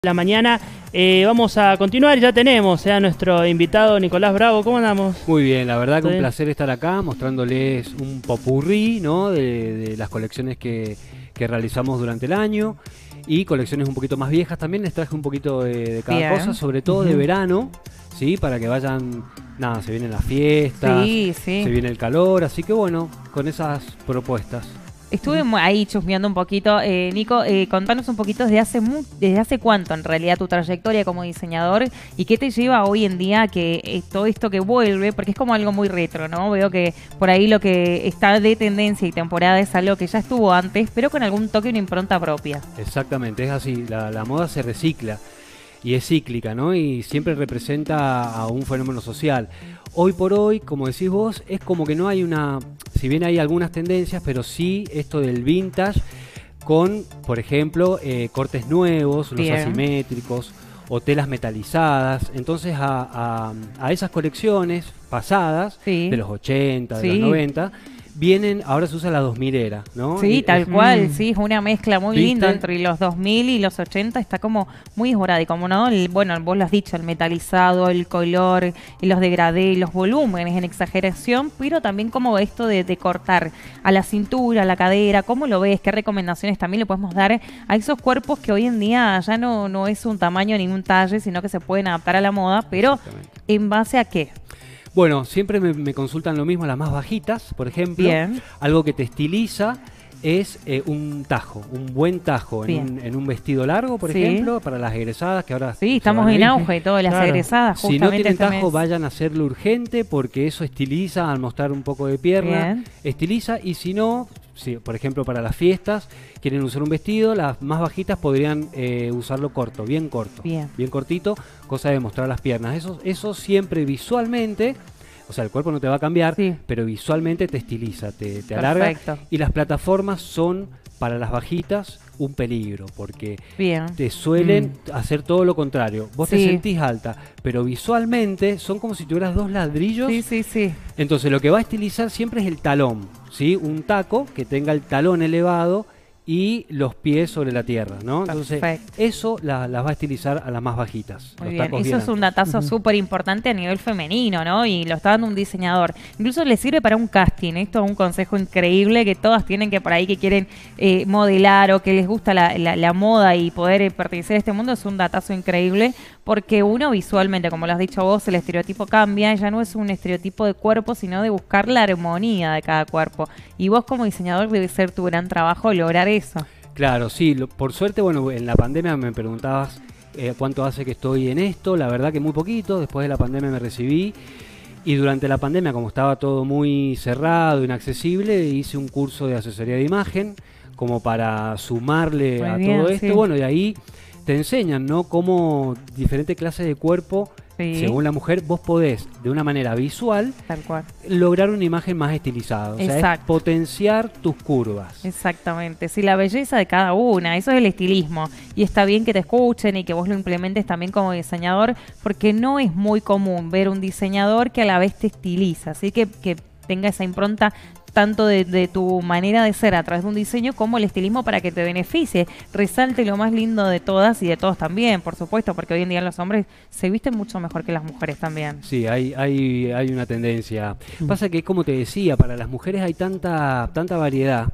La mañana. Vamos a continuar, ya tenemos a nuestro invitado Nicolás Bravo. ¿Cómo andamos? Muy bien, la verdad que Sí. un placer estar acá mostrándoles un popurrí, ¿no? de las colecciones que realizamos durante el año y colecciones un poquito más viejas también. Les traje un poquito de cada Bien. cosa, sobre todo de verano, ¿sí? Para que vayan, nada, se vienen las fiestas, Sí. se viene el calor, así que bueno, con esas propuestas. Estuve ahí chusmeando un poquito. Nico, contanos un poquito desde hace cuánto en realidad tu trayectoria como diseñador y qué te lleva hoy en día a que todo esto que vuelve, porque es como algo muy retro, ¿no? Veo que por ahí lo que está de tendencia y temporada es algo que ya estuvo antes, pero con algún toque y una impronta propia. Exactamente, es así, la moda se recicla y es cíclica, ¿no? Y siempre representa a un fenómeno social. Hoy por hoy, como decís vos, es como que no hay una, si bien hay algunas tendencias, pero sí esto del vintage con, por ejemplo, cortes nuevos, los Bien. asimétricos o telas metalizadas. Entonces a esas colecciones pasadas, Sí. de los 80, de Sí. los 90, vienen, ahora se usa la 2000era, ¿no? Sí, Y tal es- cual, sí, es una mezcla muy ¿Viste? linda entre los 2000 y los 80, está como muy esporádico, como no, bueno, vos lo has dicho, el metalizado, el color, y los degradé, los volúmenes en exageración, pero también como esto de cortar a la cintura, a la cadera, ¿cómo lo ves? ¿Qué recomendaciones también le podemos dar a esos cuerpos que hoy en día ya no es un tamaño ni un talle, sino que se pueden adaptar a la moda, pero Exactamente. ¿en base a qué? Bueno, siempre me consultan lo mismo, las más bajitas, por ejemplo. Bien. Algo que te estiliza es un tajo, un buen tajo Bien. en un vestido largo, por Sí. ejemplo, para las egresadas que ahora Sí, se estamos van a en ir. auge, todas las Claro. egresadas, Si no justamente tienen este tajo, mes. vayan a hacerlo urgente porque eso estiliza al mostrar un poco de pierna. Bien. Estiliza y si no, si, por ejemplo, para las fiestas quieren usar un vestido, las más bajitas podrían usarlo corto, bien cortito, cosa de mostrar las piernas. Eso siempre visualmente, o sea, el cuerpo no te va a cambiar, Sí. pero visualmente te estiliza, te alarga. Perfecto. Y las plataformas son, para las bajitas, un peligro, porque Bien. te suelen hacer todo lo contrario. Vos te Sí. sentís alta, pero visualmente son como si tuvieras dos ladrillos. Sí. Entonces lo que va a estilizar siempre es el talón, ¿sí? Un taco que tenga el talón elevado y los pies sobre la tierra, ¿no? Entonces Perfecto. eso las va a estilizar a las más bajitas. Muy los bien, tacos eso bien es un altos. datazo súper importante a nivel femenino, ¿no? Y lo está dando un diseñador. Incluso le sirve para un casting. Esto es un consejo increíble que todas tienen que por ahí que quieren modelar o que les gusta la moda y poder pertenecer a este mundo. Es un datazo increíble porque uno visualmente, como lo has dicho vos, el estereotipo cambia. Ya no es un estereotipo de cuerpo, sino de buscar la armonía de cada cuerpo. Y vos como diseñador debe ser tu gran trabajo lograr eso. Claro, sí, por suerte, bueno, en la pandemia me preguntabas cuánto hace que estoy en esto, la verdad que muy poquito, después de la pandemia me recibí y durante la pandemia, como estaba todo muy cerrado, inaccesible, hice un curso de asesoría de imagen como para sumarle Muy a bien, todo esto, sí. bueno, y ahí te enseñan, ¿no? Cómo diferentes clases de cuerpo, Sí. según la mujer, vos podés, de una manera visual, Tal cual. lograr una imagen más estilizada, o sea, es Exacto. potenciar tus curvas. Exactamente, sí, la belleza de cada una, eso es el estilismo. Y está bien que te escuchen y que vos lo implementes también como diseñador, porque no es muy común ver un diseñador que a la vez te estiliza, así que tenga esa impronta tanto de tu manera de ser a través de un diseño como el estilismo para que te beneficie. Resalte lo más lindo de todas y de todos también, por supuesto, porque hoy en día los hombres se visten mucho mejor que las mujeres también. Sí, hay una tendencia. Pasa que, como te decía, para las mujeres hay tanta variedad,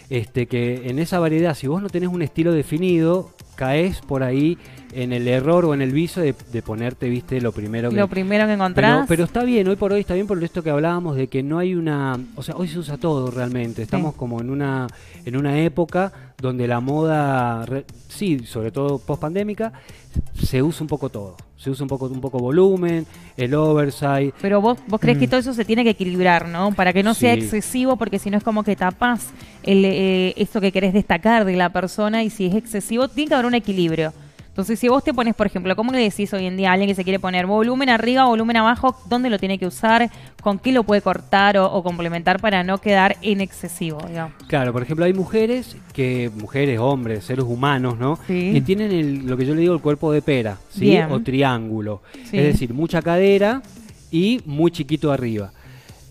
que en esa variedad, si vos no tenés un estilo definido, caes por ahí en el error o en el vicio de ponerte, viste, lo primero que... Lo primero que encontrás. Pero está bien, hoy por hoy está bien por esto que hablábamos de que no hay una... O sea, hoy se usa todo realmente. Estamos como en una época donde la moda, sí, sobre todo post-pandémica, se usa un poco todo. Se usa un poco volumen, el oversize. Pero vos crees que todo eso se tiene que equilibrar, ¿no? Para que no sea Sí. excesivo, porque si no es como que tapás esto que querés destacar de la persona y si es excesivo, tiene que haber un equilibrio. Entonces, si vos te pones, por ejemplo, ¿cómo le decís hoy en día a alguien que se quiere poner volumen arriba, volumen abajo? ¿Dónde lo tiene que usar? ¿Con qué lo puede cortar o complementar para no quedar en excesivo, digamos? Claro, por ejemplo, hay mujeres, hombres, seres humanos, ¿no? Sí. Que tienen lo que yo le digo el cuerpo de pera, ¿sí? Bien. O triángulo. Sí. Es decir, mucha cadera y muy chiquito arriba.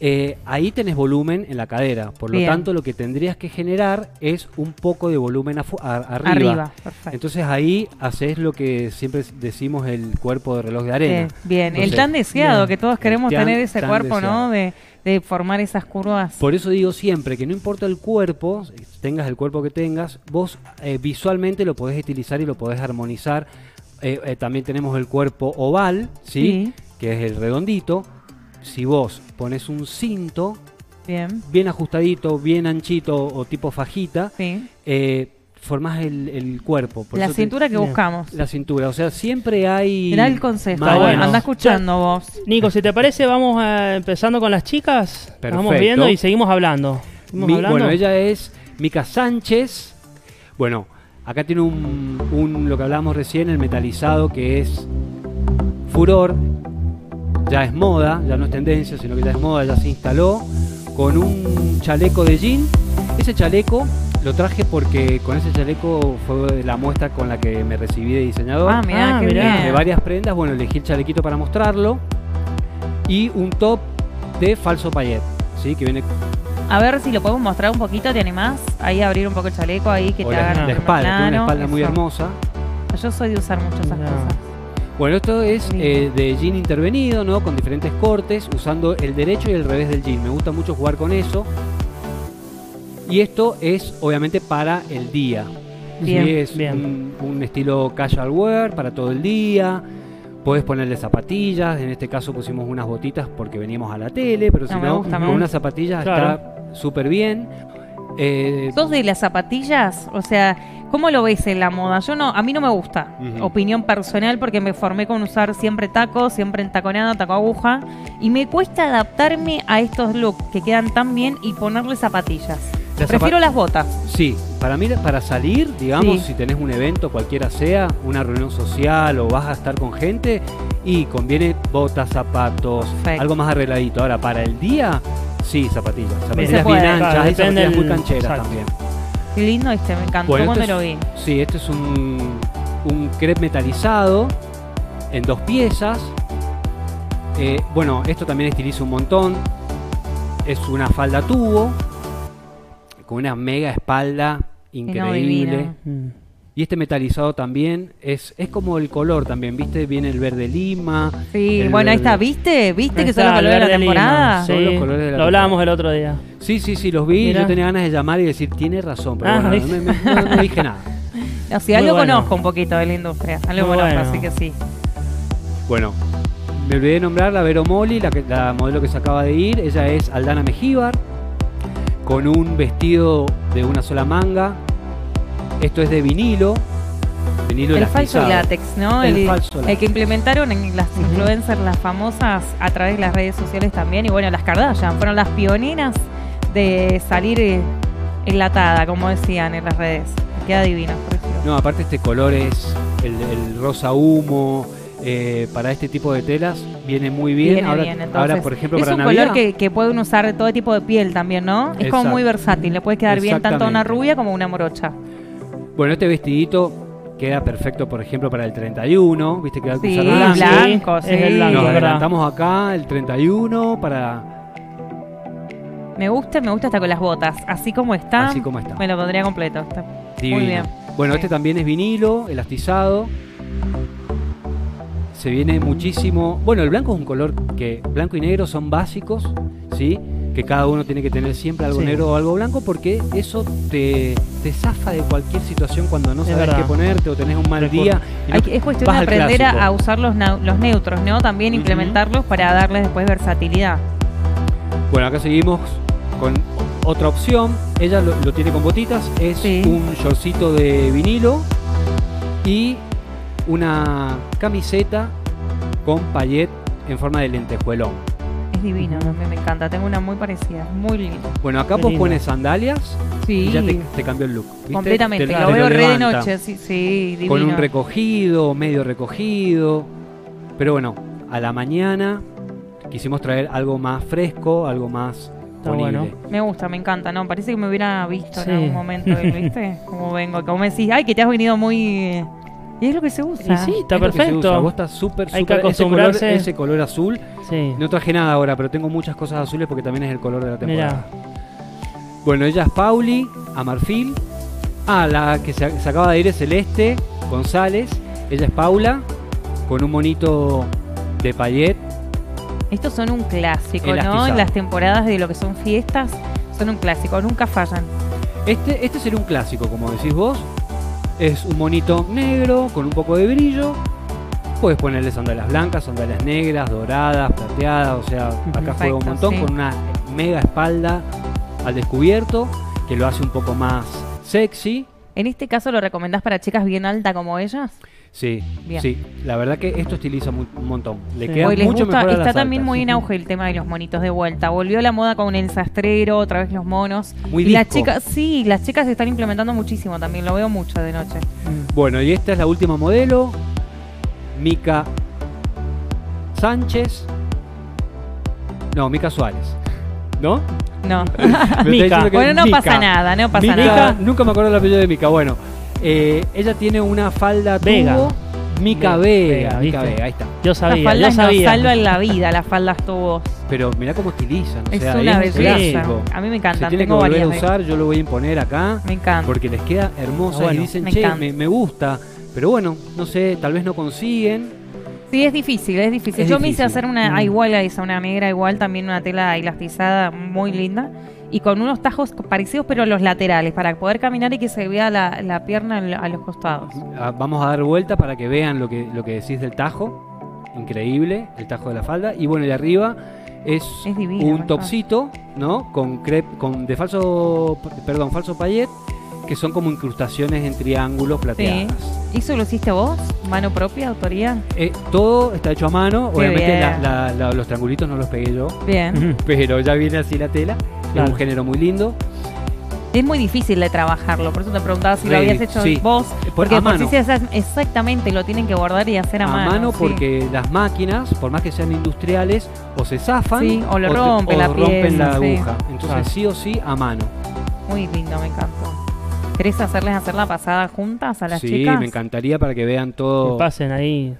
ahí tenés volumen en la cadera. Por lo Bien. tanto, lo que tendrías que generar es un poco de volumen arriba. Arriba, perfecto. Entonces ahí haces lo que siempre decimos el cuerpo de reloj de arena. Bien, Entonces, el tan deseado, bien. que todos queremos El tan- tener ese tan cuerpo, deseado. ¿no? De formar esas curvas. Por eso digo siempre que no importa el cuerpo, tengas el cuerpo que tengas, vos visualmente lo podés utilizar y lo podés armonizar. También tenemos el cuerpo oval, ¿sí? Que es el redondito. Si vos pones un cinto Bien, bien ajustadito, bien anchito o tipo fajita, sí. formás el cuerpo. Por La eso cintura que Bien. buscamos. la cintura, o sea, siempre hay... Mirá el consejo, Está bueno. anda escuchando vos. Nico, si te parece, vamos empezando con las chicas. Perfecto. Vamos viendo y seguimos hablando. ¿Seguimos hablando? Bueno, ella es Mica Sánchez. Bueno, acá tiene lo que hablábamos recién, el metalizado, que es furor. Ya es moda, ya no es tendencia, sino que ya es moda, ya se instaló con un chaleco de jean. Ese chaleco lo traje porque con ese chaleco fue la muestra con la que me recibí de diseñador. Ah, mirá, qué mirá. bien. De varias prendas, bueno, elegí el chalequito para mostrarlo. Y un top de falso payet, ¿sí? Que viene A ver si lo podemos mostrar un poquito, ¿te animás? Ahí abrir un poco el chaleco, ahí que con te la, hagan la un espalda, tiene una plano, espalda muy eso. hermosa. Yo soy de usar mucho esas Mirá. cosas. Bueno, esto es Lindo. de jean intervenido, ¿no? Con diferentes cortes, usando el derecho y el revés del jean. Me gusta mucho jugar con eso. Y esto es obviamente para el día. Bien, Sí, es bien. un estilo casual wear para todo el día. Podés ponerle zapatillas. En este caso pusimos unas botitas porque veníamos a la tele, pero si No, me no, gusta, me con gusta. unas zapatillas Claro. está súper bien. ¿Sos de las zapatillas? O sea, ¿cómo lo ves en la moda? A mí no me gusta. Ujú. Opinión personal, porque me formé con usar siempre tacos, siempre entaconado, taco aguja, y me cuesta adaptarme a estos looks que quedan tan bien y ponerle zapatillas. Las Prefiero las botas. Sí, para mí, para salir, digamos, Sí. si tenés un evento, cualquiera sea, una reunión social o vas a estar con gente, y conviene botas, zapatos, Perfecto. algo más arregladito. Ahora, para el día, sí, zapatillas. Se Zapatillas puede. bien anchas, Claro, hay depende zapatillas muy del- cancheras exacto. también. Qué lindo me encantó Bueno, cuando esto lo es- vi. Sí, este es un crepe metalizado en 2 piezas. Bueno, esto también estiliza un montón. Es una falda tubo con una mega espalda increíble. divina. Mm. Y este metalizado también es como el color también, ¿viste? Viene el verde lima. Sí, el bueno, ahí está, verde- ¿viste? ¿Viste Ahí que son los está, el colores de la verde lima. temporada? Son los colores de la Lo hablábamos el otro día. Sí, los vi. Mirá. Yo tenía ganas de llamar y decir, tiene razón, pero Ah, bueno, ¿viste? no dije nada. O sea, Muy algo bueno. conozco un poquito de la industria. Algo Muy conozco, bueno. así que sí. Bueno, me olvidé de nombrar la Vero Molly, la modelo que se acaba de ir. Ella es Aldana Mejíbar, con un vestido de una sola manga. Esto es de vinilo El falso elastizado. látex, ¿no? El falso el látex. que implementaron en las influencers, las famosas, a través de las redes sociales también. Y bueno, las Kardashian fueron las pioneras de salir enlatada, como decían en las redes. Queda divino, precioso. No, aparte este color es el rosa humo. Para este tipo de telas viene muy bien. Viene ahora, bien, entonces. ahora, por ejemplo, es para un Navidad. color que pueden usar de todo tipo de piel también, ¿no? Es como Exacto. muy versátil. Le puede quedar bien tanto a una Exactamente. rubia como a una morocha. Bueno, este vestidito queda perfecto, por ejemplo, para el 31. Viste que hay que Sí, usar blanco, es sí. el blanco, Nos es verdad. adelantamos acá el 31 para Me gusta hasta con las botas. Así como está, así como está. me lo pondría completo. Está Divino. muy bien. Bueno, Sí. este también es vinilo, elastizado. Se viene muchísimo. Bueno, el blanco es un color que blanco y negro son básicos, ¿sí? Que cada uno tiene que tener siempre algo Sí. negro o algo blanco porque eso te zafa de cualquier situación cuando no Es sabes verdad. qué ponerte o tenés un mal Recuerdo. día. y no- Es cuestión vas de al aprender clásico. a usar los neutros, ¿no? También Ujú. implementarlos para darles después versatilidad. Bueno, acá seguimos con otra opción. Ella lo tiene con botitas. Es Sí. un shortcito de vinilo y una camiseta con payet en forma de lentejuelón. Es divino, Ujú. también me encanta. Tengo una muy parecida, muy linda. Bueno, acá Qué vos lindo. pones sandalias Sí, y ya te cambió el look. ¿viste? completamente. Te Lo veo re de levanta. noche, sí, divino. Con un recogido, medio recogido. Pero bueno, a la mañana quisimos traer algo más fresco, algo más Está ponible. bueno. Me gusta, me encanta, ¿no? Parece que me hubiera visto Sí. en algún momento, ¿viste? Como vengo, como me decís, ay, que te has venido muy Y es lo que se usa. Y sí, está Es lo que se usa. perfecto. Vos estás súper, Hay que súper... acostumbrarse. Ese color azul. Sí. No traje nada ahora, pero tengo muchas cosas azules porque también es el color de la temporada. Mirá. Bueno, ella es Pauli, a marfil. La que se acaba de ir es Celeste González. Ella es Paula, con un monito de payet. Estos son un clásico, ¿no? Elastizado. En las temporadas de lo que son fiestas, son un clásico, nunca fallan. Este sería un clásico, como decís vos. Es un monito negro con un poco de brillo. Puedes ponerle sandalias blancas, sandalias negras, doradas, plateadas. O sea, acá juega un Perfecto, montón, sí. con una mega espalda al descubierto, que lo hace un poco más sexy. En este caso, ¿lo recomendás para chicas bien altas como ellas? Sí, Bien. sí. La verdad que esto estiliza un montón. Le Sí. queda Hoy les mucho gusta, mejor a está las también altas. muy en auge el tema de los monitos de vuelta. Volvió la moda con el sastrero, otra vez los monos. Muy y las disco. chicas, sí, las chicas se están implementando muchísimo también, lo veo mucho de noche. Bueno, y esta es la última modelo. Mica Sánchez. No, Mica Suárez. ¿No? No. Me está diciendo que Bueno, no Mica. pasa nada, no pasa Mica, nada. nunca me acuerdo el apellido de Mica. Bueno, ella tiene una falda Vega. tubo. Mica Vega, Vega, Mica ¿viste? Vega, ahí está. Yo Las sabía, yo faldas nos sabía. salvan la vida, las faldas tubos. Pero mirá cómo utilizan. O Es sea, una un belleza. clásico. A mí me Se encantan, tiene que tengo volver a varias. usar, yo lo voy a imponer acá. Me encanta. Porque les queda hermosa Bueno, y dicen, me che, encanta. me gusta. Pero bueno, no sé, tal vez no consiguen. Sí, es difícil, es difícil. Es Yo me hice difícil. hacer una igual a esa, una negra igual, también una tela elastizada muy linda. Y con unos tajos parecidos, pero los laterales, para poder caminar y que se vea la pierna a los costados. Vamos a dar vuelta para que vean lo que decís del tajo. Increíble, el tajo de la falda. Y bueno, y arriba es divino, un me topsito, ¿no? Con crepe, falso payet, que son como incrustaciones en triángulos Sí. plateadas. ¿Eso lo hiciste vos? ¿Mano propia, autoría? Todo está hecho a mano. Qué Obviamente bien. los triangulitos no los pegué yo, Bien. pero ya viene así la tela. Claro. Es un género muy lindo. Es muy difícil de trabajarlo, por eso te preguntaba si lo Really, habías hecho sí. vos. Porque A por mano. si se hace exactamente, lo tienen que guardar y hacer a mano. sí. Porque las máquinas, por más que sean industriales, o se zafan Sí, o lo te- rompen la rompen pieza, la sí. aguja. Entonces Claro. sí o sí a mano. Muy lindo, me encantó. ¿Querés hacerles hacer la pasada juntas a las Sí, chicas? me encantaría para que vean Que todo. pasen ahí.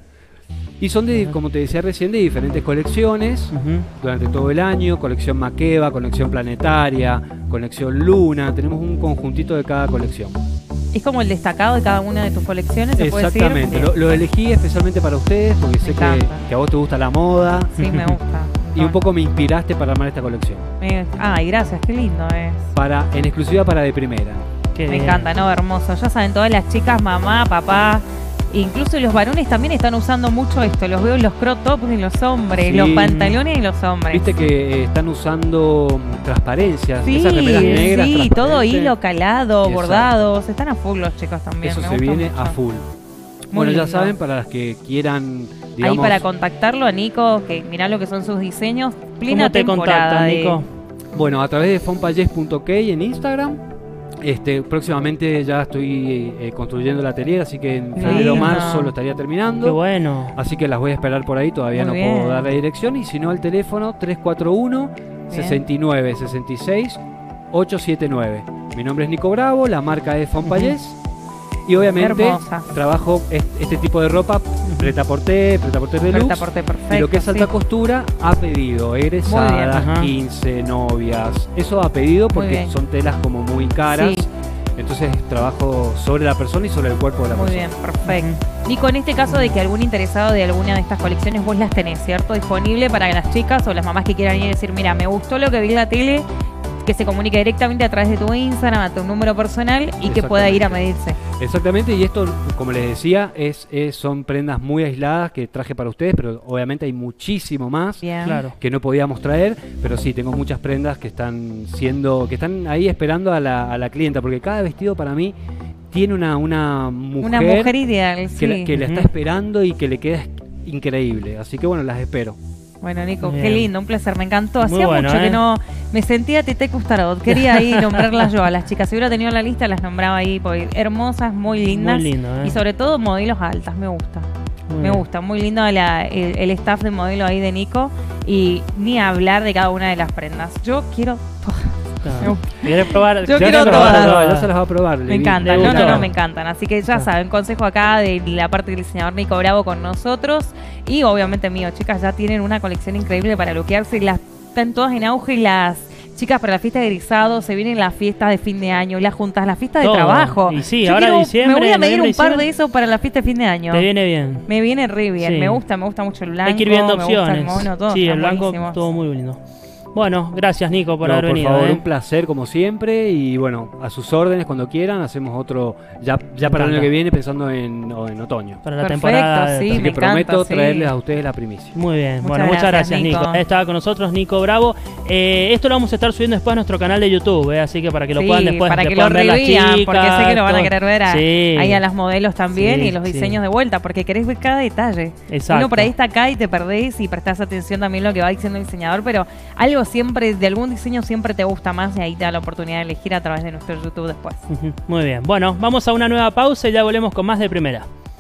Y son de, como te decía recién, de diferentes colecciones Ujú. durante todo el año. Colección Makeba, colección Planetaria, colección Luna. Tenemos un conjuntito de cada colección. ¿Es como el destacado de cada una de tus colecciones? ¿Se puede decir? Exactamente. Bien. Lo elegí especialmente para ustedes porque sé encanta. que a vos te gusta la moda. Sí, me gusta. Y un poco me inspiraste para armar esta colección. Ay, gracias, qué lindo es. En exclusiva para de primera. Qué Me bien. encanta, ¿no? Hermoso. Ya saben, todas las chicas, mamá, papá, incluso los varones también están usando mucho esto. Los veo en los crop tops de los hombres, Sí. los pantalones de los hombres. Viste que están usando transparencias, Sí, esas remeras negras. sí, todo transparentes. hilo calado, Exacto. bordados. Están a full los chicos también. Eso me se gusta viene mucho. a full. Muy Bueno, ya lindo. saben, para las que quieran, Ahí digamos, para contactarlo a Nico, que mirá lo que son sus diseños. Plena ¿Cómo te temporada contactan, de- Nico? bueno, a través de fonpayes.ok en Instagram. Próximamente ya estoy construyendo el atelier, así que en febrero o lindo. marzo lo estaría terminando. Qué bueno. Así que las voy a esperar por ahí, todavía Muy no puedo bien. dar la dirección. Y si no, al teléfono 341 69 66 879. Mi nombre es Nico Bravo, la marca es Fonpayes. Y obviamente Hermosa. trabajo este tipo de ropa, prêt-à-porter deluxe. Prêt-à-porter, perfecto, Y lo que es alta sí. costura, a pedido, egresadas, Ajá. 15, novias. Eso a pedido Muy porque bien. son telas como muy caras. Sí. Entonces trabajo sobre la persona y sobre el cuerpo de la Muy persona. bien, perfecto. Nico, en este caso de que algún interesado de alguna de estas colecciones vos las tenés, ¿cierto? Disponible para las chicas o las mamás que quieran ir y decir, mira, me gustó lo que vi en la tele, que se comunique directamente a través de tu Instagram, a tu número personal y que pueda ir a medirse. Exactamente, y esto, como les decía, son prendas muy aisladas que traje para ustedes, pero obviamente hay muchísimo más Bien. Claro. que no podíamos traer, pero sí, tengo muchas prendas que están ahí esperando a la clienta, porque cada vestido para mí tiene una mujer, Una mujer ideal, sí. que la está Ujú. esperando y que le queda increíble, así que bueno, las espero. Bueno, Nico, Bien. qué lindo, un placer, me encantó. Muy Hacía bueno, mucho que ¿eh? no me sentía Tete Custarot. Quería ahí nombrarlas yo a las chicas. Si hubiera tenido la lista, las nombraba ahí, porque hermosas, muy lindas. Muy lindo, ¿eh? Y sobre todo modelos altas, me gusta. Muy Me bien. gusta, muy lindo el staff de modelo ahí de Nico. Y ni hablar de cada una de las prendas. Yo quiero todas. No. ¿Querés probar? Yo Ya quiero se las va a todas. probar, ya se las va a probar. Me Levi. encantan, ¿Te no, gustó? me encantan. Así que ya saben, consejo acá de la parte del diseñador Nico Bravo con nosotros y obviamente mío. Chicas, ya tienen una colección increíble para luquearse. Están todas en auge las chicas para la fiesta de egresado. Se vienen las fiestas de fin de año, las juntas, las fiestas de Todo. trabajo. Y sí, Yo ahora diciembre, me voy a medir noviembre, un par diciembre. de eso para la fiesta de fin de año. Te viene bien. Me viene re bien, Sí. me gusta mucho el blanco. Hay que ir viendo me gusta opciones. el mono, todo. Sí, están el blanco buenísimos. estuvo muy lindo. Bueno, gracias Nico por No, haber venido. favor, un placer como siempre y bueno, a sus órdenes cuando quieran, hacemos otro ya para el encanta. año que viene pensando en otoño. Para la Perfecto, temporada. sí. Así me que prometo encanta, sí. traerles a ustedes la primicia. Muy bien, Muchas bueno, muchas gracias, gracias Nico. Nico. Estaba con nosotros Nico Bravo. Esto lo vamos a estar subiendo después a nuestro canal de YouTube, así que para que lo Sí, puedan después para le que lo puedan ver las revean, chicas, porque sé que lo van a todo. querer ver Sí. ahí a las modelos también Sí, y los sí. diseños de vuelta, porque querés ver cada detalle. Exacto. Uno por ahí está acá y te perdés y prestás atención también a lo que va diciendo el diseñador, pero algo siempre, de algún diseño siempre te gusta más y ahí te da la oportunidad de elegir a través de nuestro YouTube después. Ujú, muy bien. Bueno, vamos a una nueva pausa y ya volvemos con más de primera.